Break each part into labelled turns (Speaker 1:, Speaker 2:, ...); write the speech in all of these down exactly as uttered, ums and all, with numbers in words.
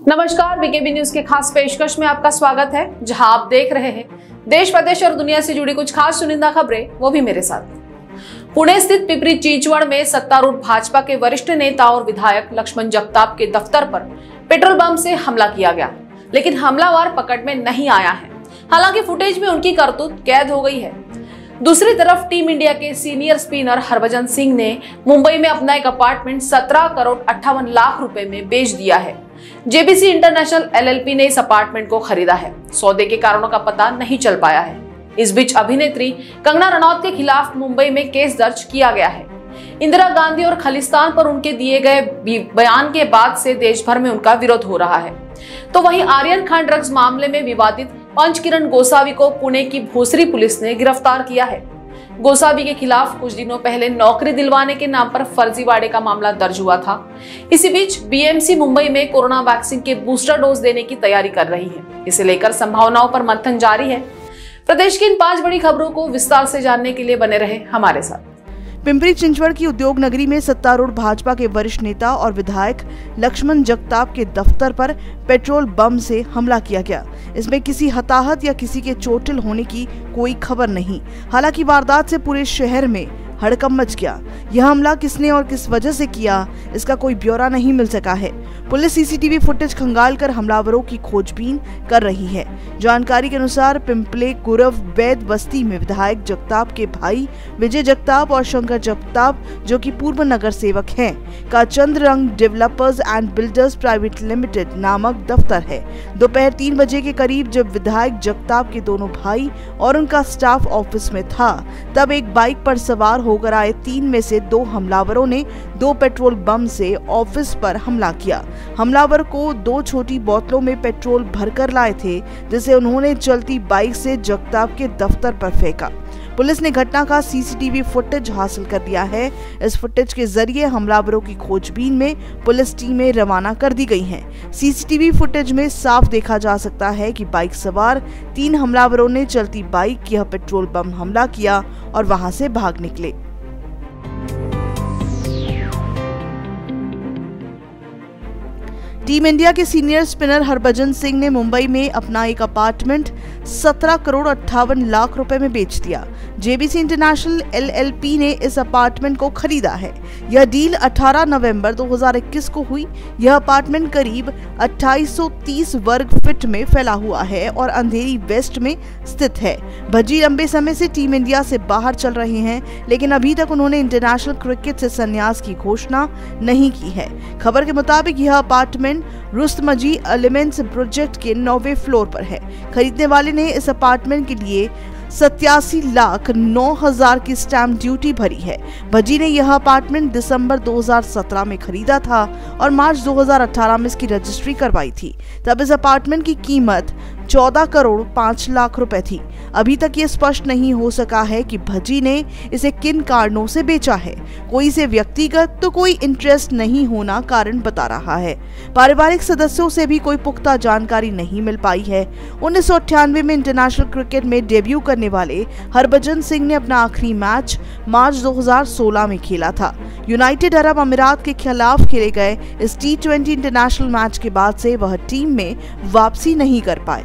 Speaker 1: नमस्कार, BKB news के खास पेशकश में आपका स्वागत है, जहां आप देख रहे हैं देश प्रदेश और दुनिया से जुड़ी कुछ खास चुनिंदा खबरें, वो भी मेरे साथ। पुणे स्थित पिपरी चिंचवड़ में सत्तारूढ़ भाजपा के वरिष्ठ नेता और विधायक लक्ष्मण जगताप के दफ्तर पर पेट्रोल बम से हमला किया गया, लेकिन हमलावर पकड़ में नहीं आया है। हालांकि फुटेज में उनकी करतूत कैद हो गई है। दूसरी तरफ टीम इंडिया के सीनियर स्पिनर हरभजन सिंह ने मुंबई में अपना एक अपार्टमेंट सत्रह करोड़ अट्ठावन लाख रुपए में बेच दिया है। जेबीसी इंटरनेशनल एलएलपी ने इस अपार्टमेंट को खरीदा है। सौदे के कारणों का पता नहीं चल पाया है। इस बीच अभिनेत्री कंगना रनौत के खिलाफ मुंबई में केस दर्ज किया गया है। इंदिरा गांधी और खालिस्तान पर उनके दिए गए बयान के बाद से देश भर में उनका विरोध हो रहा है। तो वहीं आर्यन खान ड्रग्स मामले में विवादित पंचकिरण गोसावी को पुणे की भोसरी पुलिस ने गिरफ्तार किया है। गोसावी के खिलाफ कुछ दिनों पहले नौकरी दिलवाने के नाम पर फर्जीवाड़े का मामला दर्ज हुआ था। इसी बीच बीएमसी मुंबई में कोरोना वैक्सीन के बूस्टर डोज देने की तैयारी कर रही है। इसे लेकर संभावनाओं पर मंथन जारी है। प्रदेश की इन पांच बड़ी खबरों को विस्तार से जानने के लिए बने रहे हमारे साथ।
Speaker 2: पिंपरी चिंचवड़ की उद्योग नगरी में सत्तारूढ़ भाजपा के वरिष्ठ नेता और विधायक लक्ष्मण जगताप के दफ्तर पर पेट्रोल बम से हमला किया गया। इसमें किसी हताहत या किसी के चोटिल होने की कोई खबर नहीं। हालांकि वारदात से पूरे शहर में हड़कंप मच गया। यह हमला किसने और किस वजह से किया, इसका कोई ब्यौरा नहीं मिल सका है। पुलिस सीसीटीवी फुटेज खंगालकर हमलावरों की खोजबीन कर रही है। जानकारी के अनुसार पिंपले गुरव वैद बस्ती में विधायक जगताप के भाई विजय जगताप और शंकर जगताप, जो कि पूर्व नगर सेवक हैं, का Chandrarang developers and builders private limited नामक दफ्तर है। दोपहर तीन बजे के करीब जब विधायक जगताप के दोनों भाई और उनका स्टाफ ऑफिस में था, तब एक बाइक पर सवार होकर आए तीन में से दो हमलावरों ने दो पेट्रोल बम से ऑफिस पर हमला किया। हमलावर को दो छोटी बोतलों में पेट्रोल भरकर लाए थे, जिसे उन्होंने चलती बाइक से जगताप के दफ्तर पर फेंका। पुलिस ने घटना का सीसीटीवी फुटेज हासिल कर लिया है। इस फुटेज के जरिए हमलावरों की खोजबीन में पुलिस टीमें रवाना कर दी गई हैं। सीसीटीवी फुटेज में साफ देखा जा सकता है कि बाइक सवार तीन हमलावरों ने चलती बाइक की पेट्रोल बम हमला किया और वहां से भाग निकले। टीम इंडिया के सीनियर स्पिनर हरभजन सिंह ने मुंबई में अपना एक अपार्टमेंट सत्रह करोड़ अट्ठावन लाख रुपए में बेच दिया। जेबीसी इंटरनेशनल एलएलपी ने इस अपार्टमेंट को खरीदा है। यह डील अठारह नवंबर दो हज़ार इक्कीस को हुई। यह अपार्टमेंट करीब अट्ठाईस सौ तीस वर्ग फीट में फैला हुआ है और अंधेरी वेस्ट में स्थित है। भज्जी लंबे समय से टीम इंडिया से बाहर चल रहे हैं, लेकिन अभी तक उन्होंने इंटरनेशनल क्रिकेट से संन्यास की घोषणा नहीं की है। खबर के मुताबिक यह अपार्टमेंट रुस्तमजी एलिमेंट्स प्रोजेक्ट के नौवें फ्लोर पर है। खरीदने वाले ने इस अपार्टमेंट के लिए सत्तासी लाख नौ हजार की स्टैम्प ड्यूटी भरी है। भज्जी ने यह अपार्टमेंट दिसंबर दो हज़ार सत्रह में खरीदा था और मार्च दो हज़ार अठारह में इसकी रजिस्ट्री करवाई थी। तब इस अपार्टमेंट की कीमत चौदह करोड़ पाँच लाख रुपए थी। अभी तक ये स्पष्ट नहीं हो सका है कि भज्जी ने इसे किन कारणों से बेचा है। कोई इसे व्यक्तिगत तो कोई इंटरेस्ट नहीं होना कारण बता रहा है। पारिवारिक सदस्यों से भी कोई पुख्ता जानकारी नहीं मिल पाई है। उन्नीस सौ अट्ठानवे में इंटरनेशनल क्रिकेट में डेब्यू करने वाले हरभजन सिंह ने अपना आखिरी मैच मार्च दो हज़ार सोलह में खेला था। यूनाइटेड अरब अमीरात के खिलाफ खेले गए इस टी ट्वेंटी इंटरनेशनल मैच के बाद से वह टीम में वापसी नहीं कर पाए।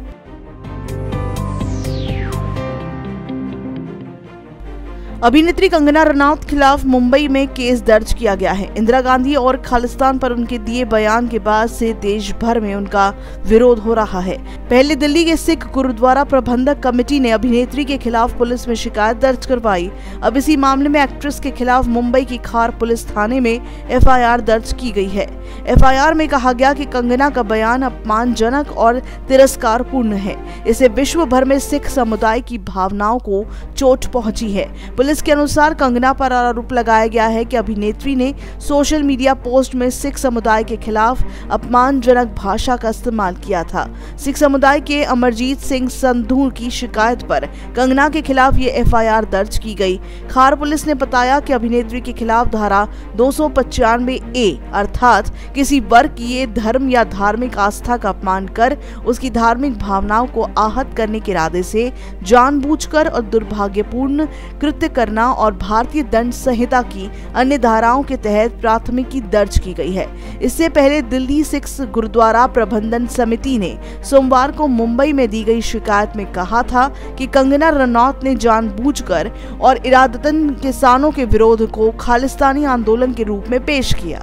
Speaker 2: अभिनेत्री कंगना रनौत खिलाफ मुंबई में केस दर्ज किया गया है। इंदिरा गांधी और खालिस्तान पर उनके दिए बयान के बाद से देश भर में उनका विरोध हो रहा है। पहले दिल्ली के सिख गुरुद्वारा प्रबंधक कमेटी ने अभिनेत्री के खिलाफ पुलिस में शिकायत दर्ज करवाई। अब इसी मामले में एक्ट्रेस के खिलाफ मुंबई की खार पुलिस थाने में एफआईआर दर्ज की गई है। एफआईआर में कहा गया कि कंगना का बयान अपमानजनक और तिरस्कारपूर्ण है। इसे विश्व भर में सिख समुदाय की भावनाओं को चोट पहुंची है। पुलिस के अनुसार कंगना पर आरोप लगाया गया है कि अभिनेत्री ने सोशल मीडिया पोस्ट में सिख समुदाय के खिलाफ अपमानजनक भाषा का इस्तेमाल किया था। सिख समुदाय के अमरजीत सिंह संधू की शिकायत पर कंगना के खिलाफ ये एफआईआर दर्ज की गई। खार पुलिस ने बताया कि अभिनेत्री के खिलाफ धारा दो सौ पचानवे ए अर्थात अर्थात किसी वर्ग की धर्म या धार्मिक आस्था का अपमान कर उसकी धार्मिक भावनाओं को आहत करने के इरादे से जानबूझकर और दुर्भाग्यपूर्ण कृत्य करना और भारतीय दंड संहिता की अन्य धाराओं के तहत प्राथमिकी दर्ज की गई है। इससे पहले दिल्ली सिक्स गुरुद्वारा प्रबंधन समिति ने सोमवार को मुंबई में दी गई शिकायत में कहा था कि कंगना रनौत ने जानबूझकर और इरादतन किसानों के विरोध को खालिस्तानी आंदोलन के रूप में पेश किया।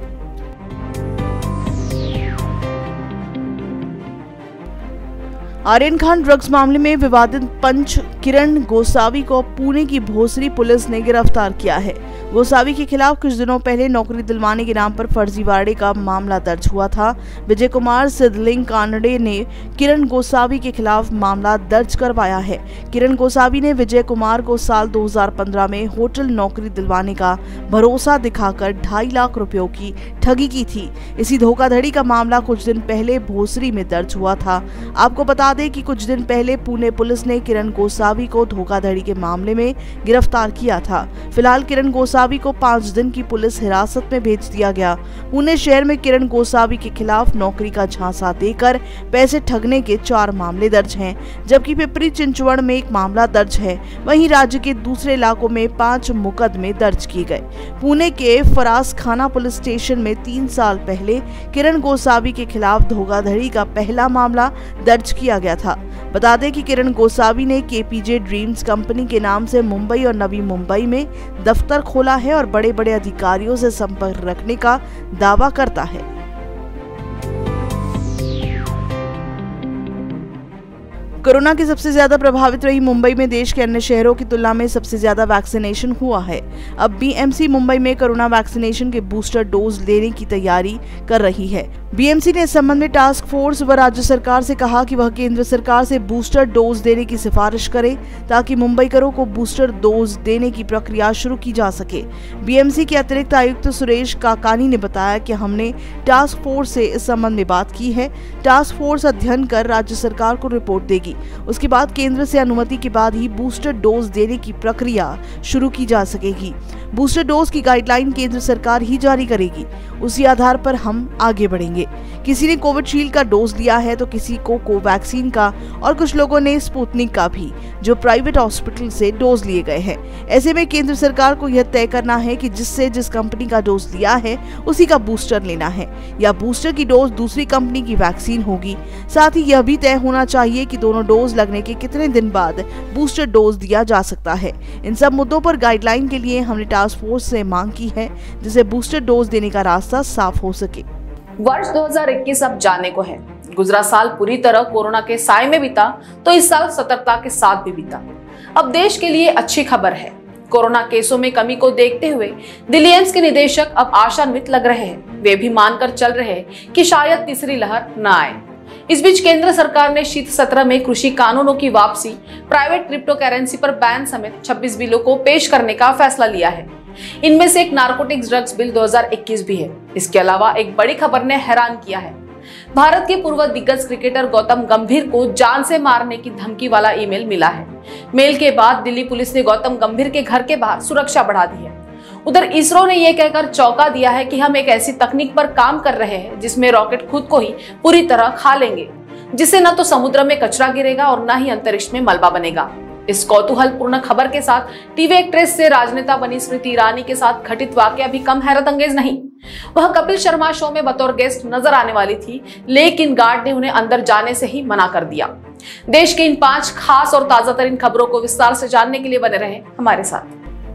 Speaker 2: आर्यन खान ड्रग्स मामले में विवादित पंच किरण गोसावी को पुणे की भोसरी पुलिस ने गिरफ्तार किया है। गोसावी के खिलाफ कुछ दिनों पहले नौकरी दिलवाने के नाम पर फर्जीवाड़े का मामला दर्ज हुआ था। विजय कुमार सिद्धलिंग कानडे ने किरण गोसावी के खिलाफ मामला दर्ज करवाया है। किरण गोसावी ने विजय कुमार को साल दो हज़ार पंद्रह में होटल नौकरी दिलवाने का भरोसा दिखाकर ढाई लाख रुपयों की ठगी की थी। इसी धोखाधड़ी का मामला कुछ दिन पहले भोसरी में दर्ज हुआ था। आपको बता दें कि कुछ दिन पहले पुणे पुलिस ने किरण गोसावी को धोखाधड़ी के मामले में गिरफ्तार किया था। फिलहाल किरण गोसावी को पाँच दिन की पुलिस हिरासत में भेज दिया गया। पुणे शहर में किरण गोसावी के खिलाफ नौकरी का झांसा देकर पैसे ठगने के चार मामले दर्ज हैं, जबकि पिपरी चिंचवड़ में एक मामला दर्ज है। वहीं राज्य के दूसरे इलाकों में पांच मुकदमे दर्ज किए गए। पुणे के फराज खाना पुलिस स्टेशन में तीन साल पहले किरण गोसावी के खिलाफ धोखाधड़ी का पहला मामला दर्ज किया गया था। बता दें कि किरण गोसावी ने केपीजे ड्रीम्स कंपनी के नाम से मुंबई और नवी मुंबई में दफ्तर खोला है और बड़े बड़े अधिकारियों से संपर्क रखने का दावा करता है। कोरोना के सबसे ज्यादा प्रभावित रही मुंबई में देश के अन्य शहरों की तुलना में सबसे ज्यादा वैक्सीनेशन हुआ है। अब बीएमसी मुंबई में कोरोना वैक्सीनेशन के बूस्टर डोज लेने की तैयारी कर रही है। बीएमसी ने इस संबंध में टास्क फोर्स व राज्य सरकार से कहा कि वह केंद्र सरकार से बूस्टर डोज देने की सिफारिश करे ताकि मुंबईकरों को बूस्टर डोज देने की प्रक्रिया शुरू की जा सके। बीएमसी के अतिरिक्त आयुक्त सुरेश काकानी ने बताया कि हमने टास्क फोर्स से इस संबंध में बात की है। टास्क फोर्स अध्ययन कर राज्य सरकार को रिपोर्ट देगी। उसके बाद केंद्र से अनुमति के बाद ही बूस्टर डोज देने की प्रक्रिया शुरू की जा सकेगी। बूस्टर डोज की गाइडलाइन केंद्र सरकार ही जारी करेगी। उसी आधार पर हम आगे बढ़ेंगे। किसी ने कोविशील्ड का डोज लिया है तो किसी को कोवैक्सीन का और कुछ लोगों ने स्पुतनिक का भी, जो प्राइवेट हॉस्पिटल से डोज लिए गए हैं। ऐसे में केंद्र सरकार को यह तय करना है कि जिससे जिस कंपनी का डोज लिया है उसी का बूस्टर लेना है या बूस्टर की डोज दूसरी कंपनी की वैक्सीन होगी। साथ ही यह भी तय होना चाहिए कि दोनों डोज लगने के कितने दिन बाद बूस्टर डोज दिया जा सकता है। इन सब मुद्दों पर गाइडलाइन के लिए हमने टास्क फोर्स से मांग की है जिससे बूस्टर डोज देने का रास्ता साफ हो सके।
Speaker 1: वर्ष दो हज़ार इक्कीस अब जाने को है। गुजरा साल पूरी तरह कोरोना के साए में बीता तो इस साल सतर्कता के साथ भी बीता। अब देश के लिए अच्छी खबर है। कोरोना केसों में कमी को देखते हुए दिल्ली एम्स के निदेशक अब आशान्वित लग रहे हैं। वे भी मानकर चल रहे हैं कि शायद तीसरी लहर न आए। इस बीच केंद्र सरकार ने शीत सत्र में कृषि कानूनों की वापसी, प्राइवेट क्रिप्टो करेंसी पर बैन समेत छब्बीस बिलों को पेश करने का फैसला लिया है। इनमें से एक नारकोटिक्स ड्रग्स बिल दो हज़ार इक्कीस भी है। इसके अलावा एक बड़ी खबर ने हैरान किया है। भारत के पूर्व दिग्गज क्रिकेटर गौतम गंभीर को जान से मारने की धमकी वाला ईमेल मिला है। मेल के बाद दिल्ली पुलिस ने गौतम गंभीर के घर के बाहर सुरक्षा बढ़ा दी है। उधर इसरो ने यह कहकर चौंका दिया है कि हम एक ऐसी तकनीक पर काम कर रहे हैं जिसमें रॉकेट खुद को ही पूरी तरह खा लेंगे, जिससे न तो समुद्र में कचरा गिरेगा और न ही अंतरिक्ष में मलबा बनेगा। इस कौतूहलपूर्ण खबर के साथ टीवी एक्ट्रेस से राजनेता बनी स्मृति ईरानी के साथ घटित वाकया भी कम हैरत अंगेज नहीं। वह कपिल शर्मा शो में बतौर गेस्ट नजर आने वाली थी, लेकिन गार्ड ने उन्हें अंदर जाने से ही मना कर दिया। देश के इन पांच खास और ताजा तरीन खबरों को विस्तार से जानने के लिए बने रहे हमारे साथ।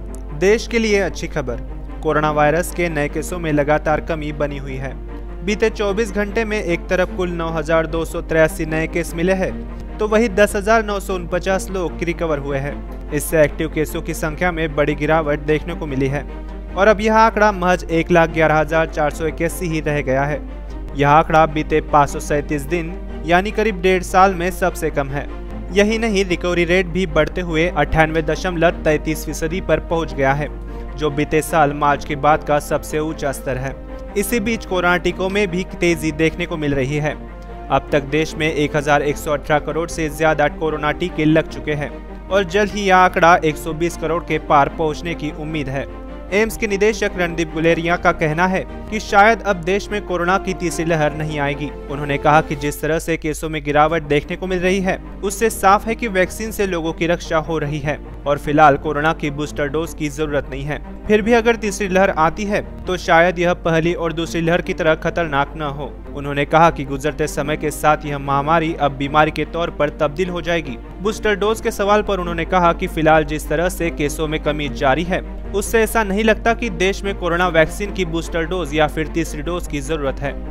Speaker 3: देश के लिए अच्छी खबर, कोरोना वायरस के नए केसों में लगातार कमी बनी हुई है। बीते चौबीस घंटे में एक तरफ कुल नौ हजार दो सौ तिरासी नए केस मिले हैं, तो वही दस हजार नौ सौ उनपचास लोग रिकवर हुए हैं। इससे एक्टिव केसों की संख्या में बड़ी गिरावट देखने को मिली है और अब यह आंकड़ा महज एक लाख ग्यारह हजार चार सौ इक्यासी ही रह गया है। यह आंकड़ा बीते पाँच सौ सैंतीस दिन यानी करीब डेढ़ साल में सबसे कम है। यही नहीं, रिकवरी रेट भी बढ़ते हुए अट्ठानवे दशमलव तैतीस फीसदी पर पहुंच गया है, जो बीते साल मार्च के बाद का सबसे ऊंचा स्तर है। इसी बीच कोरोना टीकों में भी तेजी देखने को मिल रही है। अब तक देश में एक हजार एक सौ अठारह करोड़ से ज्यादा कोरोना टीके लग चुके हैं और जल्द ही यह आंकड़ा एक सौ बीस करोड़ के पार पहुंचने की उम्मीद है। एम्स के निदेशक रणदीप गुलेरिया का कहना है कि शायद अब देश में कोरोना की तीसरी लहर नहीं आएगी। उन्होंने कहा कि जिस तरह से केसों में गिरावट देखने को मिल रही है, उससे साफ है कि वैक्सीन से लोगों की रक्षा हो रही है और फिलहाल कोरोना की बूस्टर डोज की जरूरत नहीं है। फिर भी अगर तीसरी लहर आती है तो शायद यह पहली और दूसरी लहर की तरह खतरनाक न हो। उन्होंने कहा कि गुजरते समय के साथ यह महामारी अब बीमारी के तौर पर तब्दील हो जाएगी। बूस्टर डोज के सवाल पर उन्होंने कहा कि फिलहाल जिस तरह से केसों में कमी जारी है, उससे ऐसा नहीं लगता कि देश में कोरोना वैक्सीन की बूस्टर डोज या फिर तीसरी डोज की जरूरत है।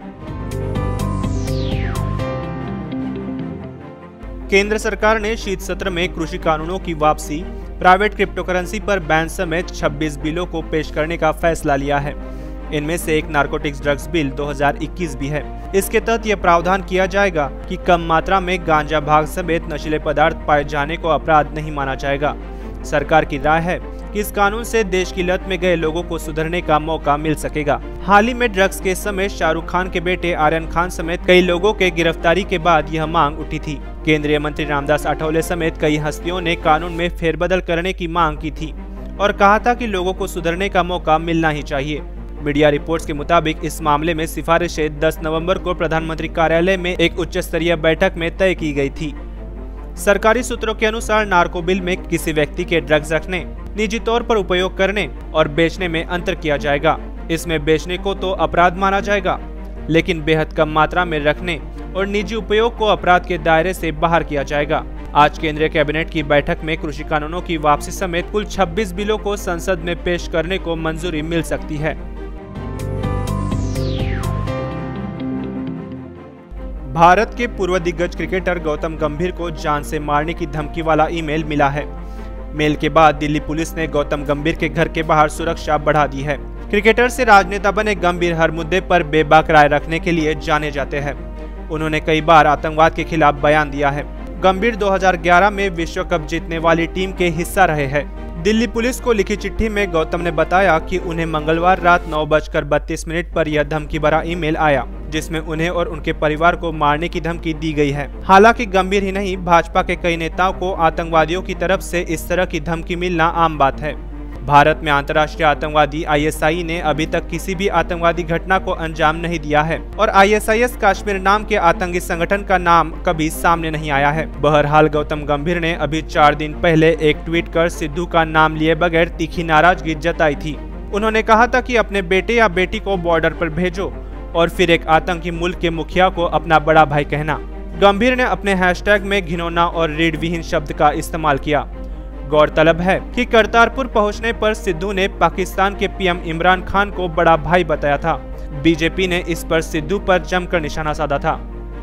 Speaker 3: केंद्र सरकार ने शीत सत्र में कृषि कानूनों की वापसी, प्राइवेट क्रिप्टोकरेंसी पर बैन समेत छब्बीस बिलों को पेश करने का फैसला लिया है। इनमें से एक नारकोटिक्स ड्रग्स बिल दो हज़ार इक्कीस भी है। इसके तहत यह प्रावधान किया जाएगा कि कम मात्रा में गांजा भांग समेत नशीले पदार्थ पाए जाने को अपराध नहीं माना जाएगा। सरकार की राय है कि इस कानून से देश की लत में गए लोगों को सुधरने का मौका मिल सकेगा। हाल ही में ड्रग्स केस समेत शाहरुख खान के बेटे आर्यन खान समेत कई लोगों के गिरफ्तारी के बाद यह मांग उठी थी। केंद्रीय मंत्री रामदास आठवले समेत कई हस्तियों ने कानून में फेरबदल करने की मांग की थी और कहा था कि लोगों को सुधरने का मौका मिलना ही चाहिए। मीडिया रिपोर्ट्स के मुताबिक इस मामले में सिफारिशें दस नवंबर को प्रधानमंत्री कार्यालय में एक उच्च स्तरीय बैठक में तय की गई थी। सरकारी सूत्रों के अनुसार नार्को बिल में किसी व्यक्ति के ड्रग्स रखने, निजी तौर पर उपयोग करने और बेचने में अंतर किया जाएगा। इसमें बेचने को तो अपराध माना जाएगा, लेकिन बेहद कम मात्रा में रखने और निजी उपयोग को अपराध के दायरे से बाहर किया जाएगा। आज केंद्रीय कैबिनेट की बैठक में कृषि कानूनों की वापसी समेत कुल छब्बीस बिलों को संसद में पेश करने को मंजूरी मिल सकती है। भारत के पूर्व दिग्गज क्रिकेटर गौतम गंभीर को जान से मारने की धमकी वाला ईमेल मिला है। मेल के बाद दिल्ली पुलिस ने गौतम गंभीर के घर के बाहर सुरक्षा बढ़ा दी है। क्रिकेटर से राजनेता बने गंभीर हर मुद्दे पर बेबाक राय रखने के लिए जाने जाते हैं। उन्होंने कई बार आतंकवाद के खिलाफ बयान दिया है। गंभीर दो हज़ार ग्यारह में विश्व कप जीतने वाली टीम के हिस्सा रहे हैं। दिल्ली पुलिस को लिखी चिट्ठी में गौतम ने बताया कि उन्हें मंगलवार रात नौ बजकर बत्तीस मिनट पर यह धमकी भरा ईमेल आया, जिसमें उन्हें और उनके परिवार को मारने की धमकी दी गई है। हालांकि गंभीर ही नहीं, भाजपा के कई नेताओं को आतंकवादियों की तरफ से इस तरह की धमकी मिलना आम बात है। भारत में अंतर्राष्ट्रीय आतंकवादी आई एस आई ने अभी तक किसी भी आतंकवादी घटना को अंजाम नहीं दिया है और I S I S Kashmir नाम के आतंकी संगठन का नाम कभी सामने नहीं आया है। बहरहाल गौतम गंभीर ने अभी चार दिन पहले एक ट्वीट कर सिद्धू का नाम लिए बगैर तीखी नाराजगी जताई थी। उन्होंने कहा था कि अपने बेटे या बेटी को बॉर्डर पर भेजो और फिर एक आतंकी मुल्क के मुखिया को अपना बड़ा भाई कहना। गंभीर ने अपने हैशटैग में घिनौना और रीढ़ विहीन शब्द का इस्तेमाल किया। गौरतलब है कि करतारपुर पहुंचने पर सिद्धू ने पाकिस्तान के पी एम इमरान खान को बड़ा भाई बताया था। बीजेपी ने इस पर सिद्धू पर जमकर निशाना साधा था।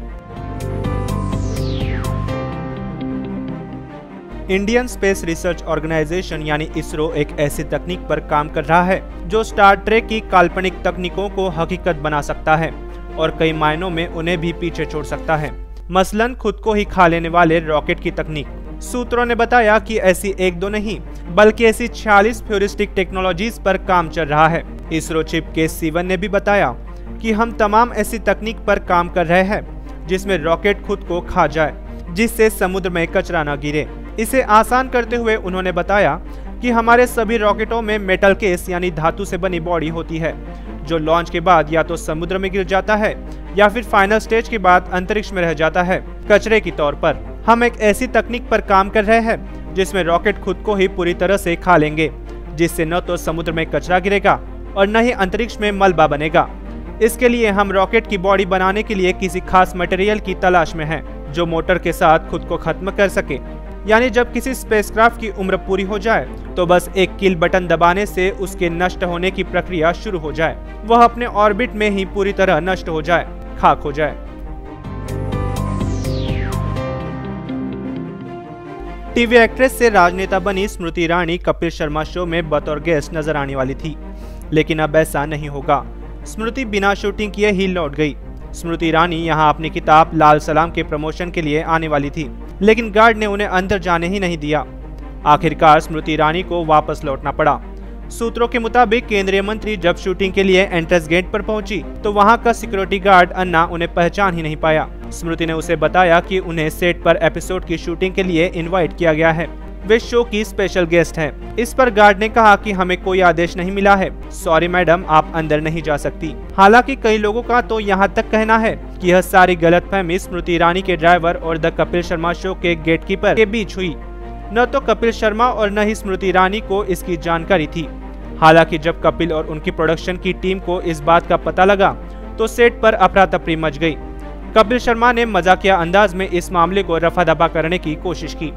Speaker 3: इंडियन स्पेस रिसर्च ऑर्गेनाइजेशन यानी इसरो एक ऐसी तकनीक पर काम कर रहा है जो स्टार ट्रेक की काल्पनिक तकनीकों को हकीकत बना सकता है और कई मायनों में उन्हें भी पीछे छोड़ सकता है। मसलन खुद को ही खा लेने वाले रॉकेट की तकनीक। सूत्रों ने बताया कि ऐसी एक दो नहीं बल्कि ऐसी छियालीस फ्यूरिस्टिक टेक्नोलॉजीज पर काम चल रहा है। इसरो चीफ के सिवन ने भी बताया कि हम तमाम ऐसी तकनीक पर काम कर रहे हैं जिसमें रॉकेट खुद को खा जाए, जिससे समुद्र में कचरा न गिरे। इसे आसान करते हुए उन्होंने बताया कि हमारे सभी रॉकेटों में मेटल केस यानी धातु से बनी बॉडी होती है जो लॉन्च के बाद या तो समुद्र में गिर जाता है या फिर फाइनल स्टेज के बाद अंतरिक्ष में रह जाता है कचरे की तौर पर। हम एक ऐसी तकनीक पर काम कर रहे हैं जिसमें रॉकेट खुद को ही पूरी तरह से खा लेंगे, जिससे न तो समुद्र में कचरा गिरेगा और न ही अंतरिक्ष में मलबा बनेगा। इसके लिए हम रॉकेट की बॉडी बनाने के लिए किसी खास मटेरियल की तलाश में हैं जो मोटर के साथ खुद को खत्म कर सके। यानी जब किसी स्पेसक्राफ्ट की उम्र पूरी हो जाए तो बस एक किल बटन दबाने से उसके नष्ट होने की प्रक्रिया शुरू हो जाए, वह अपने ऑर्बिट में ही पूरी तरह नष्ट हो जाए, खाक हो जाए। टीवी एक्ट्रेस से राजनेता बनी स्मृति ईरानी कपिल शर्मा शो में बतौर गेस्ट नजर आने वाली थी, लेकिन अब ऐसा नहीं होगा। स्मृति बिना शूटिंग किए ही लौट गई। स्मृति ईरानी यहां अपनी किताब लाल सलाम के प्रमोशन के लिए आने वाली थी, लेकिन गार्ड ने उन्हें अंदर जाने ही नहीं दिया। आखिरकार स्मृति ईरानी को वापस लौटना पड़ा। सूत्रों के मुताबिक केंद्रीय मंत्री जब शूटिंग के लिए एंट्रेंस गेट पर पहुंची तो वहां का सिक्योरिटी गार्ड अन्ना उन्हें पहचान ही नहीं पाया। स्मृति ने उसे बताया कि उन्हें सेट पर एपिसोड की शूटिंग के लिए इनवाइट किया गया है। वे शो की स्पेशल गेस्ट हैं। इस पर गार्ड ने कहा कि हमें कोई आदेश नहीं मिला है, सॉरी मैडम, आप अंदर नहीं जा सकती। हालांकि कई लोगों का तो यहाँ तक कहना है कि यह सारी गलतफहमी स्मृति ईरानी के ड्राइवर और द कपिल शर्मा शो के गेटकीपर के बीच हुई। न तो कपिल शर्मा और न ही स्मृति ईरानी को इसकी जानकारी थी। हालांकि जब कपिल और उनकी प्रोडक्शन की टीम को इस बात का पता लगा तो सेट पर अफरा तफरी मच गई। कपिल शर्मा ने मजाकिया अंदाज में इस मामले को रफा दफा करने की कोशिश की।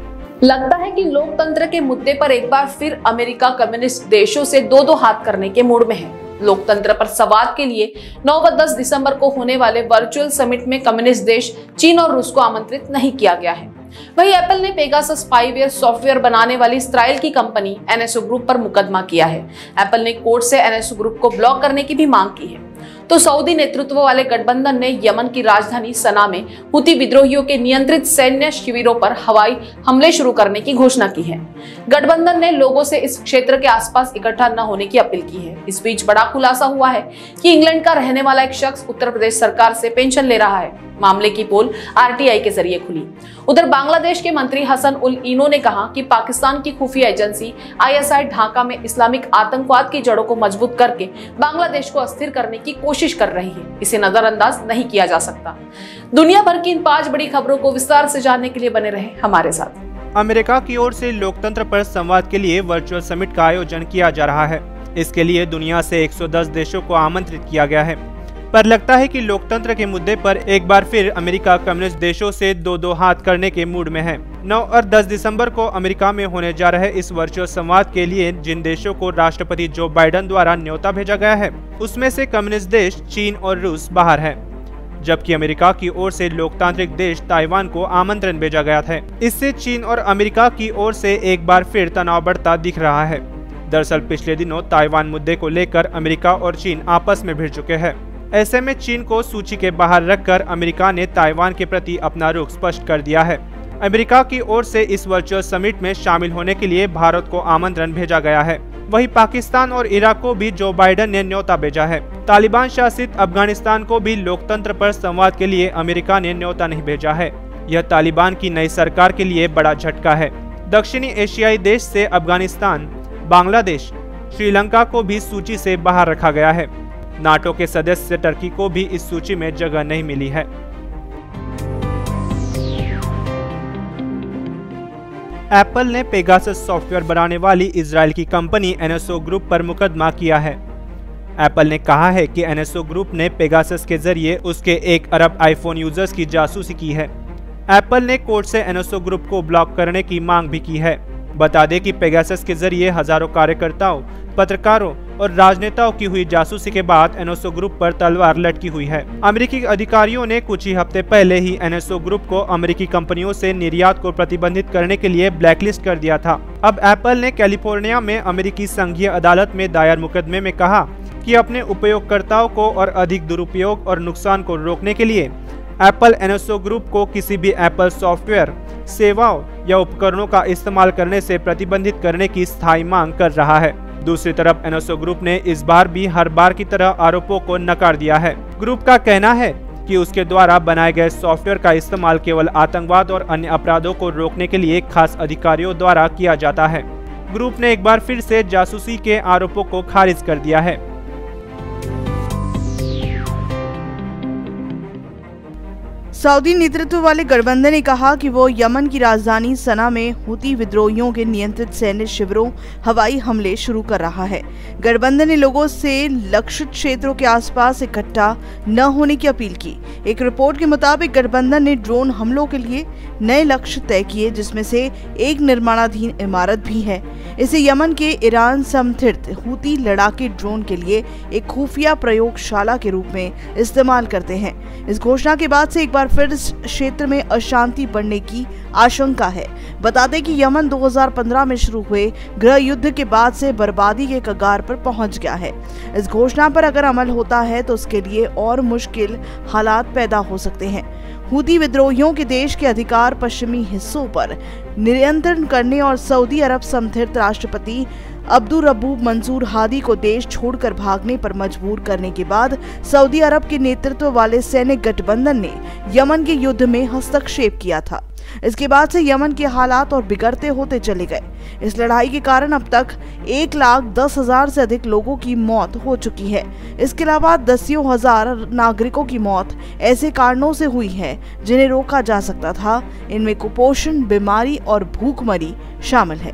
Speaker 1: लगता है कि लोकतंत्र के मुद्दे पर एक बार फिर अमेरिका कम्युनिस्ट देशों से दो दो हाथ करने के मूड में है। लोकतंत्र पर संवाद के लिए नौ व दस दिसंबर को होने वाले वर्चुअल समिट में कम्युनिस्ट देश चीन और रूस को आमंत्रित नहीं किया गया है। वहीं एप्पल ने पेगासस स्पाईवेयर सॉफ्टवेयर बनाने वाली इस्राइल की कंपनी एनएसओ ग्रुप पर मुकदमा किया है। एप्पल ने कोर्ट से एनएसओ ग्रुप को ब्लॉक करने की भी मांग की है। तो सऊदी नेतृत्व वाले गठबंधन ने यमन की राजधानी सना में हुती विद्रोहियों के नियंत्रित सैन्य शिविरों पर हवाई हमले शुरू करने की घोषणा की है। गठबंधन ने लोगों से इस क्षेत्र के आसपास इकट्ठा न होने की अपील की है। इस बीच बड़ा खुलासा हुआ है कि इंग्लैंड का रहने वाला एक शख्स उत्तर प्रदेश सरकार से पेंशन ले रहा है। मामले की पोल आरटीआई के जरिए खुली। उधर बांग्लादेश के मंत्री हसन उल इनो ने कहा कि पाकिस्तान की खुफिया एजेंसी आईएसआई ढाका में इस्लामिक आतंकवाद की जड़ों को मजबूत करके बांग्लादेश को अस्थिर करने की कोशिश कर रही है। इसे नजरअंदाज नहीं किया जा सकता। दुनिया भर की इन पांच बड़ी खबरों को विस्तार से जानने के लिए बने रहे हमारे साथ।
Speaker 3: अमेरिका की ओर से लोकतंत्र पर संवाद के लिए वर्चुअल समिट का आयोजन किया जा रहा है। इसके लिए दुनिया से एक सौ दस देशों को आमंत्रित किया गया है। पर लगता है कि लोकतंत्र के मुद्दे पर एक बार फिर अमेरिका कम्युनिस्ट देशों से दो दो हाथ करने के मूड में है। नौ और दस दिसंबर को अमेरिका में होने जा रहे इस वर्चुअल संवाद के लिए जिन देशों को राष्ट्रपति जो बाइडेन द्वारा न्योता भेजा गया है, उसमें से कम्युनिस्ट देश चीन और रूस बाहर है, जबकि अमेरिका की ओर से लोकतांत्रिक देश ताइवान को आमंत्रण भेजा गया था। इससे चीन और अमेरिका की ओर से एक बार फिर तनाव बढ़ता दिख रहा है। दरअसल पिछले दिनों ताइवान मुद्दे को लेकर अमेरिका और चीन आपस में भिड़ चुके हैं। ऐसे में चीन को सूची के बाहर रखकर अमेरिका ने ताइवान के प्रति अपना रुख स्पष्ट कर दिया है। अमेरिका की ओर से इस वर्चुअल समिट में शामिल होने के लिए भारत को आमंत्रण भेजा गया है। वहीं पाकिस्तान और इराक को भी जो बाइडेन ने न्योता भेजा है। तालिबान शासित अफगानिस्तान को भी लोकतंत्र पर संवाद के लिए अमेरिका ने न्योता नहीं भेजा है। यह तालिबान की नई सरकार के लिए बड़ा झटका है। दक्षिणी एशियाई देश से अफगानिस्तान, बांग्लादेश, श्रीलंका को भी सूची से बाहर रखा गया है। नाटो के सदस्य टर्की को भी इस सूची में जगह नहीं मिली है। एप्पल ने पेगासस सॉफ्टवेयर बनाने वाली इजराइल की कंपनी एनएसओ ग्रुप पर मुकदमा किया है। एप्पल ने कहा है कि एनएसओ ग्रुप ने पेगासस के जरिए उसके एक अरब आईफोन यूजर्स की जासूसी की है। एप्पल ने कोर्ट से एनएसओ ग्रुप को ब्लॉक करने की मांग भी की है। बता दें कि पेगासस के जरिए हजारों कार्यकर्ताओं, पत्रकारों और राजनेताओं की हुई जासूसी के बाद एनएसओ ग्रुप पर तलवार लटकी हुई है। अमेरिकी अधिकारियों ने कुछ ही हफ्ते पहले ही एनएसओ ग्रुप को अमेरिकी कंपनियों से निर्यात को प्रतिबंधित करने के लिए ब्लैकलिस्ट कर दिया था। अब एप्पल ने कैलिफोर्निया में अमेरिकी संघीय अदालत में दायर मुकदमे में कहा कि अपने उपयोगकर्ताओं को और अधिक दुरुपयोग और नुकसान को रोकने के लिए एप्पल एनएसओ ग्रुप को किसी भी एप्पल सॉफ्टवेयर, सेवाओं या उपकरणों का इस्तेमाल करने से प्रतिबंधित करने की स्थायी मांग कर रहा है। दूसरी तरफ एनएसओ ग्रुप ने इस बार भी हर बार की तरह आरोपों को नकार दिया है। ग्रुप का कहना है कि उसके द्वारा बनाए गए सॉफ्टवेयर का इस्तेमाल केवल आतंकवाद और अन्य अपराधों को रोकने के लिए खास अधिकारियों द्वारा किया जाता है। ग्रुप ने एक बार फिर से जासूसी के आरोपों को खारिज कर दिया है।
Speaker 2: सऊदी नेतृत्व वाले गठबंधन ने कहा कि वो यमन की राजधानी सना में हुती विद्रोहियों के नियंत्रित सैन्य शिविरों हवाई हमले शुरू कर रहा है। गठबंधन ने लोगों से लक्षित क्षेत्रों के आसपास इकट्ठा न होने की अपील की। एक रिपोर्ट के मुताबिक गठबंधन ने ड्रोन हमलों के लिए नए लक्ष्य तय किए, जिसमें से एक निर्माणाधीन इमारत भी है। इसे यमन के ईरान समर्थित हुती लड़ाके ड्रोन के लिए एक खुफिया प्रयोगशाला के रूप में इस्तेमाल करते हैं। इस घोषणा के बाद से एक बार फिर इस क्षेत्र में अशांति बढ़ने की आशंका है। बता दें कि यमन दो हज़ार पंद्रह में शुरू हुए गृह युद्ध के बाद से बर्बादी के कगार पर पहुंच गया है। इस घोषणा पर अगर अमल होता है तो उसके लिए और मुश्किल हालात पैदा हो सकते हैं। हुती विद्रोहियों के देश के अधिकार पश्चिमी हिस्सों पर नियंत्रण करने और सऊदी अरब समर्थित राष्ट्रपति अब्दुल रब्बू मंसूर हादी को देश छोड़कर भागने पर मजबूर करने के बाद सऊदी अरब के नेतृत्व वाले सैन्य गठबंधन ने यमन के युद्ध में हस्तक्षेप किया था। इसके बाद से यमन के हालात और बिगड़ते होते चले गए। इस लड़ाई के कारण अब तक एक लाख दस हजार से अधिक लोगों की मौत हो चुकी है। इसके अलावा दसियों हजार नागरिकों की मौत ऐसे कारणों से हुई है जिन्हें रोका जा सकता था। इनमें कुपोषण, बीमारी और भूखमरी शामिल है।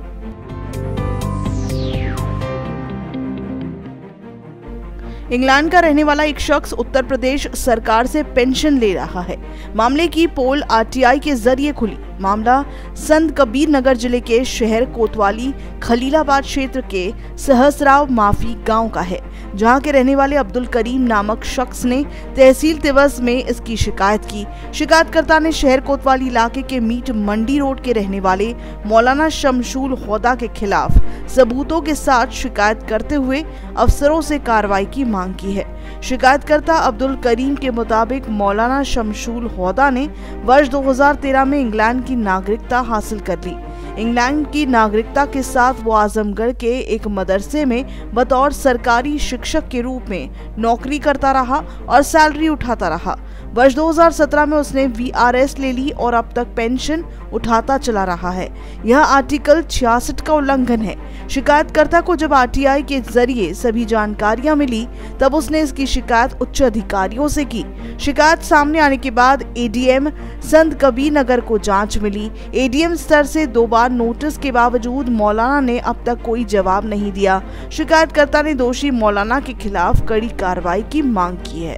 Speaker 2: इंग्लैंड का रहने वाला एक शख्स उत्तर प्रदेश सरकार से पेंशन ले रहा है। मामले की पोल आरटीआई के जरिए खुली। मामला संत कबीर नगर जिले के शहर कोतवाली खलीलाबाद क्षेत्र के सहसराव माफी गांव का है, जहां के रहने वाले अब्दुल करीम नामक शख्स ने तहसील तिवस में इसकी शिकायत की। शिकायतकर्ता ने शहर कोतवाली इलाके के मीट मंडी रोड के रहने वाले मौलाना शमशूल होदा के खिलाफ सबूतों के साथ शिकायत करते हुए अफसरों से कार्रवाई की मांग की है। शिकायतकर्ता अब्दुल करीम के मुताबिक मौलाना शमशूल होदा ने वर्ष दो हज़ार तेरह में इंग्लैंड की नागरिकता हासिल कर ली। इंग्लैंड की नागरिकता के साथ वो आजमगढ़ के एक मदरसे में बतौर सरकारी शिक्षक के रूप में नौकरी करता रहा और सैलरी उठाता रहा। वर्ष दो हज़ार सत्रह में उसने वीआरएस ले ली और अब तक पेंशन उठाता चला रहा है। यह आर्टिकल छियासठ का उल्लंघन है। शिकायतकर्ता को जब आरटीआई के जरिए सभी जानकारियां मिली तब उसने इसकी शिकायत उच्च अधिकारियों से की। शिकायत सामने आने के बाद एडीएम संत कबीर नगर को जांच मिली। एडीएम स्तर से दो बार नोटिस के बावजूद मौलाना ने अब तक कोई जवाब नहीं दिया। शिकायतकर्ता ने दोषी मौलाना के खिलाफ कड़ी कार्रवाई की मांग की है।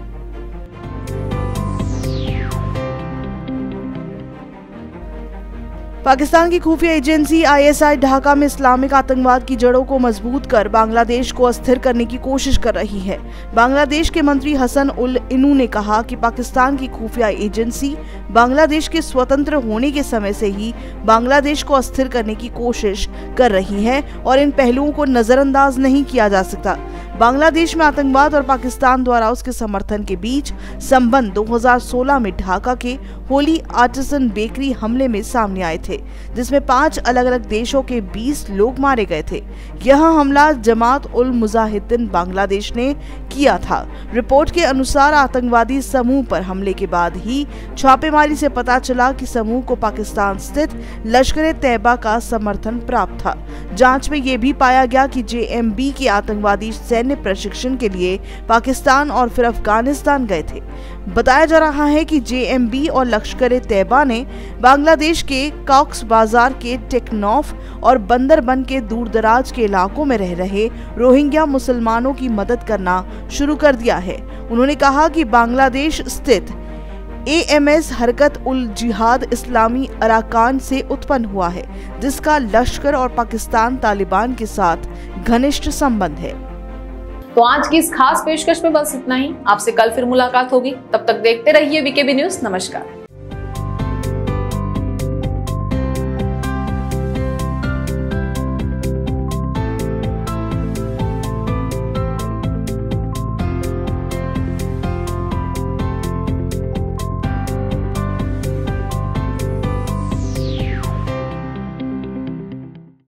Speaker 2: पाकिस्तान की खुफिया एजेंसी आईएसआई ढाका में इस्लामिक आतंकवाद की जड़ों को मजबूत कर बांग्लादेश को अस्थिर करने की कोशिश कर रही है। बांग्लादेश के मंत्री हसन उल इनू ने कहा कि पाकिस्तान की खुफिया एजेंसी बांग्लादेश के स्वतंत्र होने के समय से ही बांग्लादेश को अस्थिर करने की कोशिश कर रही है और इन पहलुओं को नजरअंदाज नहीं किया जा सकता। बांग्लादेश में आतंकवाद और पाकिस्तान द्वारा उसके समर्थन के बीच संबंध दो हज़ार सोलह में ढाका के होली आर्टिसन बेकरी हमले में सामने आए थे, जिसमें पांच अलग अलग देशों के बीस लोग मारे गए थे। यह हमला जमात उल मुजाहिदीन बांग्लादेश ने किया था। रिपोर्ट के अनुसार आतंकवादी समूह पर हमले के बाद ही छापेमारी से पता चला कि समूह को पाकिस्तान स्थित लश्कर तैयबा का समर्थन प्राप्त था। जांच में यह भी पाया गया कि जेएमबी के आतंकवादी सैन्य प्रशिक्षण के लिए पाकिस्तान और फिर अफगानिस्तान गए थे। बताया जा रहा है कि जेएमबी और लश्कर तैयबा ने बांग्लादेश के कॉक्स बाजार के टेकनॉफ और बंदरबन के दूरदराज के इलाकों में रह रहे रोहिंग्या मुसलमानों की मदद करना शुरू कर दिया है। उन्होंने कहा कि बांग्लादेश स्थित एएमएस हरकत उल जिहाद इस्लामी अराकान से उत्पन्न हुआ है, जिसका लश्कर और पाकिस्तान तालिबान के साथ घनिष्ठ संबंध है।
Speaker 1: तो आज की इस खास पेशकश में बस इतना ही। आपसे कल फिर मुलाकात होगी। तब तक देखते रहिए वीकेबी न्यूज। नमस्कार।